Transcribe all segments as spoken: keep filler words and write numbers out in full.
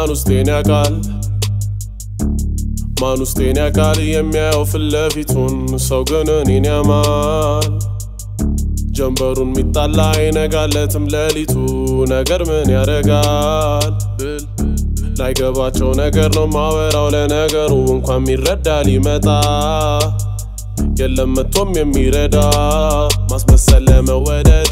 ማን ውስጤን ያውቃል ማን ውስጤን ያውቃል የሚያየው ፍለፊቱን ሰው ግን እኔን ያማል ጀንበሩን ሚጣላ አይነጋለትም ለሊቱ ነገር ምን ያረጋል ብል ላይገባቸው ነገር ነው ማወራው ለነገሩ እንኳን ሚረዳ ሊመጣ የለም መቶም የሚረዳ ማስመሰል ለመወደድ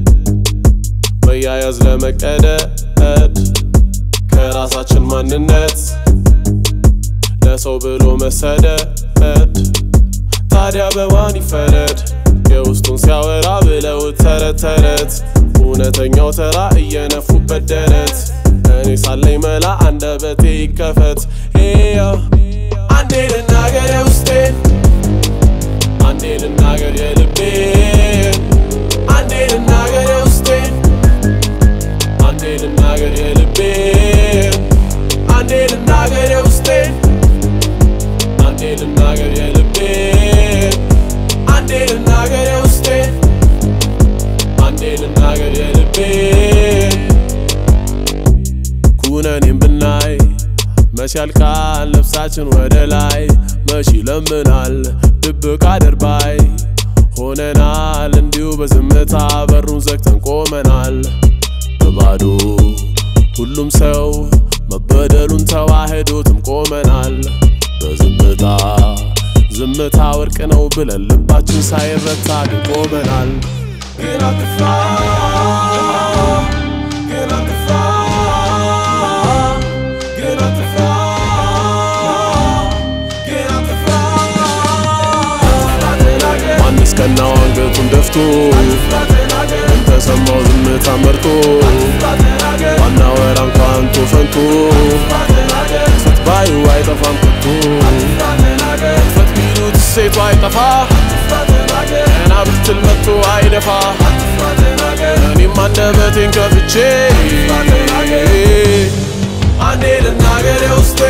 መያያዝ ለመቀደድ ከራሳችን ማንነት ለሰው ብሎ መሰደድ ታዲያ በማን ይፈረድ የውስጡን ሲያወራ ብለው ተረት ተረት እውነተኛው ተራ እየነፉበት ደረት እኔ ሳለኝ መላ አንደበቴ ይከፈት ሄያ አንዴ ልናገር የውስጤን አንዴ ልናገር የልቤን አንዴ ልናገር የውስጤን አንዴ ልናገር የልቤን አንዴ ልናገር የውስጤን አንዴ ልናገር የልቤን አንዴ ልናገር የውስጤን አንዴ ልናገር የልቤን ኩነኔን ብናይ መች ያልቃል ነፍሳችን ወደ ላይ መች ይለምናል ድብቅ አድርባይ ሆነናል እንዲሁ በዝምታ በሩን ዘግተን ቆመናል በባዶ ሁሉም ሰው መበደሉን ተዋህዶትም ቆመናል በዝምታ ዝምታ ወርቅ ነው ብለን ልባችን ሳይረታ ግን ቆመናል ግን አትፍራ ግን አትፍራ ግን አትፍራ ግን አትፍራ ማንስ ቀናው አንገቱን ደፍቶ ተሰማው ዝምታ መርጦ ዋናወራ እንኳን ቶፈንቶ ስትባዩ አይጠፋም ከቶ ፈት ቢሉት ሴቱ አይጠፋ ገና ብትል መጥቶ አይደፋ እኔም አንደበቴን ከፍቼ አንዴ ልናገር የውስጤን